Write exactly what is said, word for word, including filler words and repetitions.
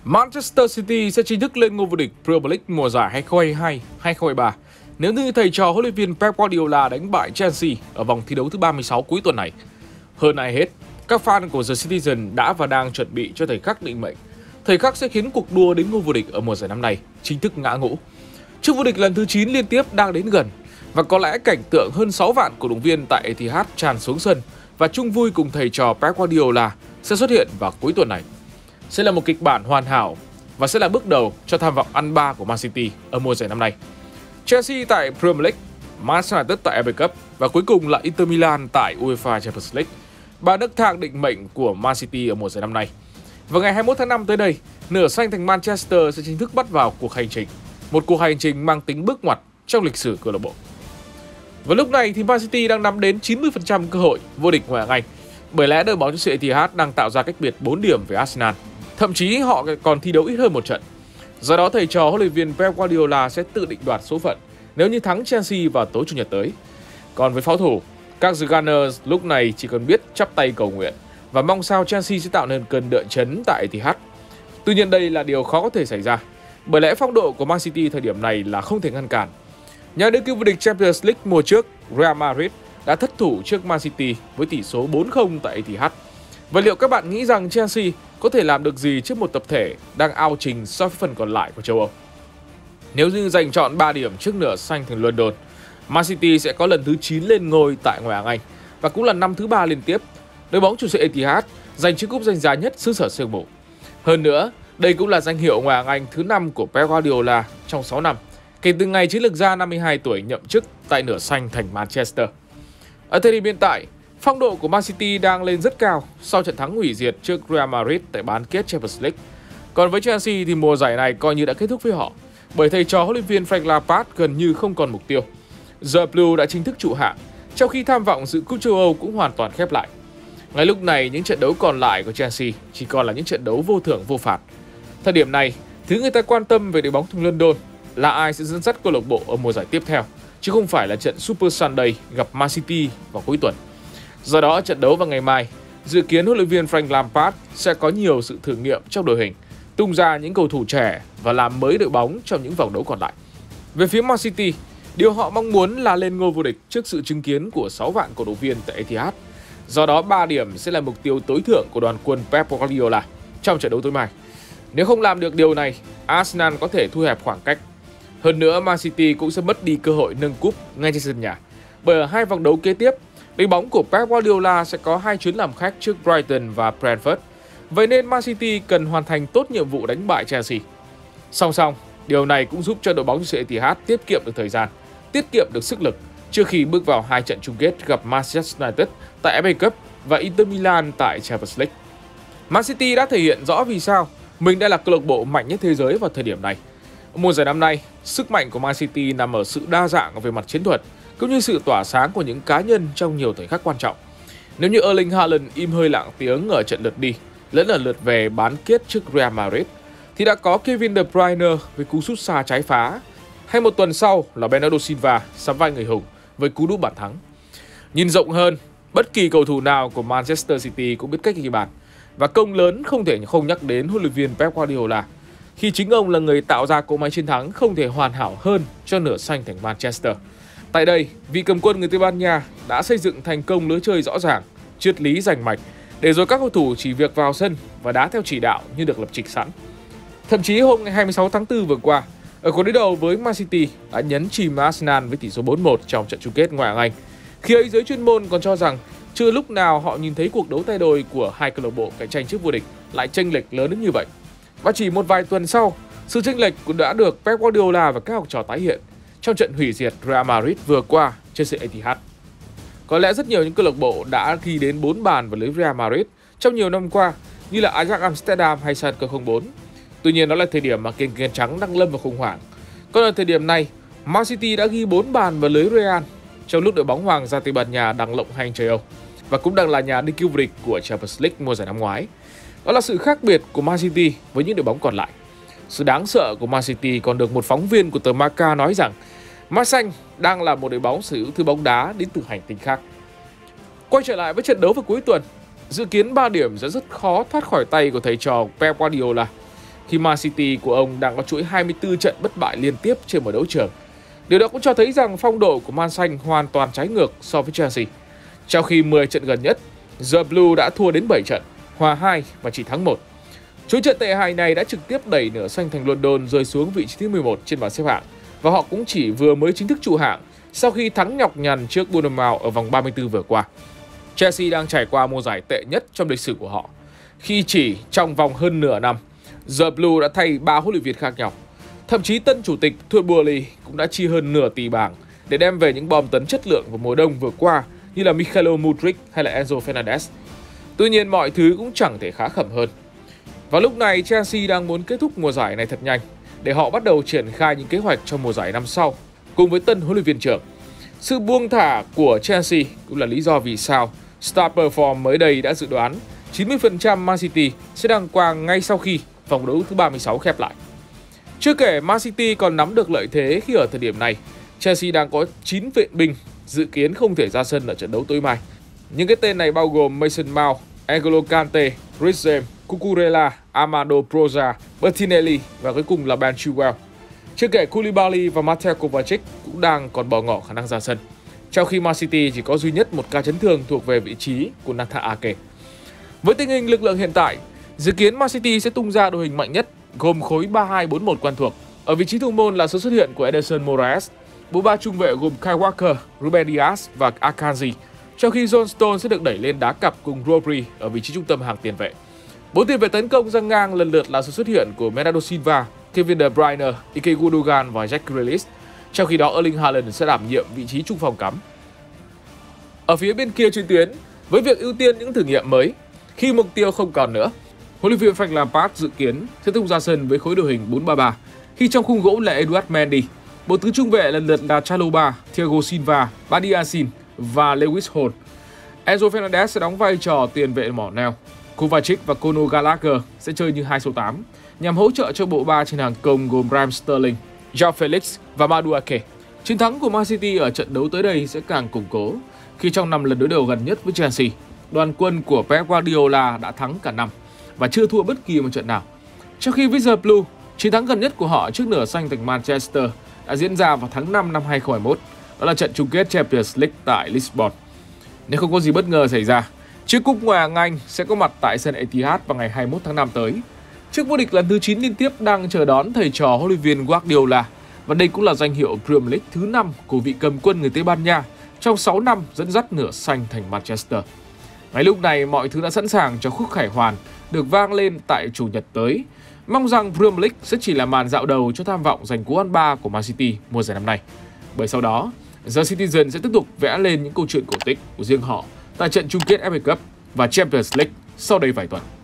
Manchester City sẽ chính thức lên ngôi vô địch Premier League mùa giải hai không hai hai hai không hai ba nếu như thầy trò huấn luyện viên Pep Guardiola đánh bại Chelsea ở vòng thi đấu thứ ba mươi sáu cuối tuần này. Hơn ai hết, các fan của The Citizen đã và đang chuẩn bị cho thời khắc định mệnh. Thời khắc sẽ khiến cuộc đua đến ngôi vô địch ở mùa giải năm nay chính thức ngã ngũ. Chức vô địch lần thứ chín liên tiếp đang đến gần và có lẽ cảnh tượng hơn sáu vạn cổ động viên tại Etihad tràn xuống sân và chung vui cùng thầy trò Pep Guardiola sẽ xuất hiện vào cuối tuần này. Sẽ là một kịch bản hoàn hảo và sẽ là bước đầu cho tham vọng ăn ba của Man City ở mùa giải năm nay. Chelsea tại Premier League, Manchester United tại ép a Cup và cuối cùng là Inter Milan tại UEFA Champions League, ba nấc thang định mệnh của Man City ở mùa giải năm nay. Vào ngày hai mươi mốt tháng năm tới đây, nửa xanh thành Manchester sẽ chính thức bắt vào cuộc hành trình, một cuộc hành trình mang tính bước ngoặt trong lịch sử câu lạc bộ. Và lúc này thì Man City đang nắm đến chín mươi phần trăm cơ hội vô địch Ngoại hạng Anh, bởi lẽ đội bóng Chelsea Etihad đang tạo ra cách biệt bốn điểm với Arsenal. Thậm chí họ còn thi đấu ít hơn một trận. Do đó thầy trò huấn luyện viên Pep Guardiola sẽ tự định đoạt số phận nếu như thắng Chelsea vào tối chủ nhật tới. Còn với pháo thủ, các The Gunners lúc này chỉ cần biết chắp tay cầu nguyện và mong sao Chelsea sẽ tạo nên cơn đợ chấn tại Etihad. Tuy nhiên đây là điều khó có thể xảy ra, bởi lẽ phong độ của Man City thời điểm này là không thể ngăn cản. Nhà đương kim vô địch Champions League mùa trước, Real Madrid đã thất thủ trước Man City với tỷ số bốn không tại Etihad. Vậy liệu các bạn nghĩ rằng Chelsea có thể làm được gì trước một tập thể đang ao trình so với phần còn lại của châu Âu? Nếu như giành chọn ba điểm trước nửa xanh thành London, Man City sẽ có lần thứ chín lên ngôi tại Ngoại hạng Anh và cũng là năm thứ ba liên tiếp đội bóng chủ sân Etihad giành chiếc cúp danh giá nhất xứ sở sương mù. Hơn nữa, đây cũng là danh hiệu Ngoại hạng Anh thứ năm của Pep Guardiola trong sáu năm, kể từ ngày chiến lược gia năm mươi hai tuổi nhậm chức tại nửa xanh thành Manchester. Ở thời điểm hiện tại, phong độ của Man City đang lên rất cao sau trận thắng hủy diệt trước Real Madrid tại bán kết Champions League. Còn với Chelsea thì mùa giải này coi như đã kết thúc với họ, bởi thầy trò huấn luyện viên Frank Lampard gần như không còn mục tiêu. The Blue đã chính thức trụ hạng, trong khi tham vọng dự cúp châu Âu cũng hoàn toàn khép lại. Ngay lúc này, những trận đấu còn lại của Chelsea chỉ còn là những trận đấu vô thưởng vô phạt. Thời điểm này, thứ người ta quan tâm về đội bóng thùng London là ai sẽ dẫn dắt câu lạc bộ ở mùa giải tiếp theo, chứ không phải là trận Super Sunday gặp Man City vào cuối tuần. Do đó, trận đấu vào ngày mai, dự kiến huấn luyện viên Frank Lampard sẽ có nhiều sự thử nghiệm trong đội hình, tung ra những cầu thủ trẻ và làm mới đội bóng trong những vòng đấu còn lại. Về phía Man City, điều họ mong muốn là lên ngôi vô địch trước sự chứng kiến của sáu vạn cổ động viên tại Etihad. Do đó, ba điểm sẽ là mục tiêu tối thượng của đoàn quân Pep Guardiola trong trận đấu tối mai. Nếu không làm được điều này, Arsenal có thể thu hẹp khoảng cách. Hơn nữa, Man City cũng sẽ mất đi cơ hội nâng cúp ngay trên sân nhà, bởi ở hai vòng đấu kế tiếp, đội bóng của Pep Guardiola sẽ có hai chuyến làm khách trước Brighton và Brentford. Vậy nên Man City cần hoàn thành tốt nhiệm vụ đánh bại Chelsea. Song song, điều này cũng giúp cho đội bóng của Etihad tiết kiệm được thời gian, tiết kiệm được sức lực trước khi bước vào hai trận chung kết gặp Manchester United tại ép a Cup và Inter Milan tại Champions League. Man City đã thể hiện rõ vì sao mình đã là câu lạc bộ mạnh nhất thế giới vào thời điểm này. Mùa giải năm nay, sức mạnh của Man City nằm ở sự đa dạng về mặt chiến thuật, cũng như sự tỏa sáng của những cá nhân trong nhiều thời khắc quan trọng. Nếu như Erling Haaland im hơi lặng tiếng ở trận lượt đi, lẫn ở lượt về bán kết trước Real Madrid, thì đã có Kevin De Bruyne với cú sút xa trái phá, hay một tuần sau là Bernardo Silva sắm vai người hùng với cú đúp bàn thắng. Nhìn rộng hơn, bất kỳ cầu thủ nào của Manchester City cũng biết cách ghi bàn, và công lớn không thể không nhắc đến huấn luyện viên Pep Guardiola, khi chính ông là người tạo ra cỗ máy chiến thắng không thể hoàn hảo hơn cho nửa xanh thành Manchester. Tại đây, vị cầm quân người Tây Ban Nha đã xây dựng thành công lối chơi rõ ràng, triết lý rành mạch, để rồi các cầu thủ chỉ việc vào sân và đá theo chỉ đạo như được lập trình sẵn. Thậm chí hôm ngày hai mươi sáu tháng tư vừa qua, ở cuộc đối đầu với Man City đã nhấn chìm Arsenal với tỷ số bốn một trong trận chung kết Ngoại hạng Anh. Khi ấy giới chuyên môn còn cho rằng chưa lúc nào họ nhìn thấy cuộc đấu tay đôi của hai câu lạc bộ cạnh tranh chức vô địch lại chênh lệch lớn đến như vậy. Và chỉ một vài tuần sau, sự chênh lệch cũng đã được Pep Guardiola và các học trò tái hiện trong trận hủy diệt Real Madrid vừa qua trên sân Etihad. Có lẽ rất nhiều những câu lạc bộ đã ghi đến bốn bàn vào lưới Real Madrid trong nhiều năm qua, như là Ajax Amsterdam hay Schalke không bốn. Tuy nhiên đó là thời điểm mà kênh kênh trắng đang lâm vào khủng hoảng. Còn ở thời điểm này, Man City đã ghi bốn bàn vào lưới Real trong lúc đội bóng Hoàng gia Tây Ban Nha đang lộng hành châu Âu và cũng đang là nhà đương kim vô địch của Champions League mùa giải năm ngoái. Đó là sự khác biệt của Man City với những đội bóng còn lại. Sự đáng sợ của Man City còn được một phóng viên của tờ Marca nói rằng Man Xanh đang là một đội bóng sở hữu thứ bóng đá đến từ hành tinh khác. Quay trở lại với trận đấu vào cuối tuần, dự kiến ba điểm sẽ rất khó thoát khỏi tay của thầy trò Pep Guardiola. khi Man City của ông đang có chuỗi hai mươi tư trận bất bại liên tiếp trên một đấu trường. Điều đó cũng cho thấy rằng phong độ của Man Xanh hoàn toàn trái ngược so với Chelsea. Trong khi mười trận gần nhất, The Blue đã thua đến bảy trận, hòa hai và chỉ thắng một. Chuỗi trận tệ hại này đã trực tiếp đẩy nửa xanh thành London rơi xuống vị trí thứ mười một trên bảng xếp hạng, và họ cũng chỉ vừa mới chính thức trụ hạng sau khi thắng nhọc nhằn trước Bournemouth ở vòng ba mươi tư vừa qua. Chelsea đang trải qua mùa giải tệ nhất trong lịch sử của họ, khi chỉ trong vòng hơn nửa năm, The Blue đã thay ba huấn luyện viên khác nhau. Thậm chí tân chủ tịch Todd Boehly cũng đã chi hơn nửa tỷ bảng để đem về những bom tấn chất lượng vào mùa đông vừa qua như là Mykhailo Mudryk hay là Enzo Fernandez. Tuy nhiên mọi thứ cũng chẳng thể khá khẩm hơn. Và lúc này Chelsea đang muốn kết thúc mùa giải này thật nhanh để họ bắt đầu triển khai những kế hoạch cho mùa giải năm sau cùng với tân huấn luyện viên trưởng. Sự buông thả của Chelsea cũng là lý do vì sao Star Perform mới đây đã dự đoán chín mươi phần trăm Man City sẽ đăng quang ngay sau khi vòng đấu thứ ba mươi sáu khép lại. Chưa kể Man City còn nắm được lợi thế khi ở thời điểm này Chelsea đang có chín vệ binh dự kiến không thể ra sân ở trận đấu tối mai. Những cái tên này bao gồm Mason Mount, N'Golo Kante, Reece James, Cucurella, Amado Broja, Bertinelli và cuối cùng là Ben Chilwell. Chưa kể Koulibaly và Mateo Kovacic cũng đang còn bỏ ngỏ khả năng ra sân. Trong khi Man City chỉ có duy nhất một ca chấn thương thuộc về vị trí của Nathan Ake. Với tình hình lực lượng hiện tại, dự kiến Man City sẽ tung ra đội hình mạnh nhất gồm khối ba hai bốn một quen thuộc. Ở vị trí thủ môn là sự xuất hiện của Ederson Moraes, bộ ba trung vệ gồm Kyle Walker, Ruben Dias và Akanji, trong khi John Stones sẽ được đẩy lên đá cặp cùng Rodri ở vị trí trung tâm hàng tiền vệ. Bốn tiền vệ tấn công giăng ngang lần lượt là sự xuất hiện của Bernardo Silva, Kevin De Bruyne, Ilkay Gundogan và Jack Grealish. Trong khi đó Erling Haaland sẽ đảm nhiệm vị trí trung phòng cắm. Ở phía bên kia chuyên tuyến, với việc ưu tiên những thử nghiệm mới, khi mục tiêu không còn nữa, huấn luyện viên Frank Lampard dự kiến sẽ tung ra sân với khối đội hình bốn ba ba, khi trong khung gỗ là Eduard Mendy. Bộ tứ trung vệ lần lượt là Chalobah, Thiago Silva, Badi Yassin và Lewis Hall. Enzo Fernandez sẽ đóng vai trò tiền vệ mỏ neo. Kovacic và Conor Gallagher sẽ chơi như hai số tám, nhằm hỗ trợ cho bộ ba trên hàng công gồm Raheem Sterling, Joao Felix và Madueke. Chiến thắng của Man City ở trận đấu tới đây sẽ càng củng cố, khi trong năm lần đối đầu gần nhất với Chelsea, đoàn quân của Pep Guardiola đã thắng cả năm và chưa thua bất kỳ một trận nào. Trong khi với The Blue, chiến thắng gần nhất của họ trước nửa xanh thành Manchester đã diễn ra vào tháng năm năm hai không hai mốt, đó là trận chung kết Champions League tại Lisbon. Nếu không có gì bất ngờ xảy ra, chiếc cúp Ngoại hạng Anh sẽ có mặt tại sân Etihad vào ngày hai mươi mốt tháng năm tới. Chiếc vô địch lần thứ chín liên tiếp đang chờ đón thầy trò huấn luyện viên Guardiola, và đây cũng là danh hiệu Premier League thứ năm của vị cầm quân người Tây Ban Nha trong sáu năm dẫn dắt nửa xanh thành Manchester. Ngay lúc này mọi thứ đã sẵn sàng cho khúc khải hoàn được vang lên tại Chủ nhật tới. Mong rằng Premier League sẽ chỉ là màn dạo đầu cho tham vọng giành cú ăn ba của Man City mùa giải năm nay. Bởi sau đó, The Citizen sẽ tiếp tục vẽ lên những câu chuyện cổ tích của riêng họ tại trận chung kết ép a Cup và Champions League sau đây vài tuần.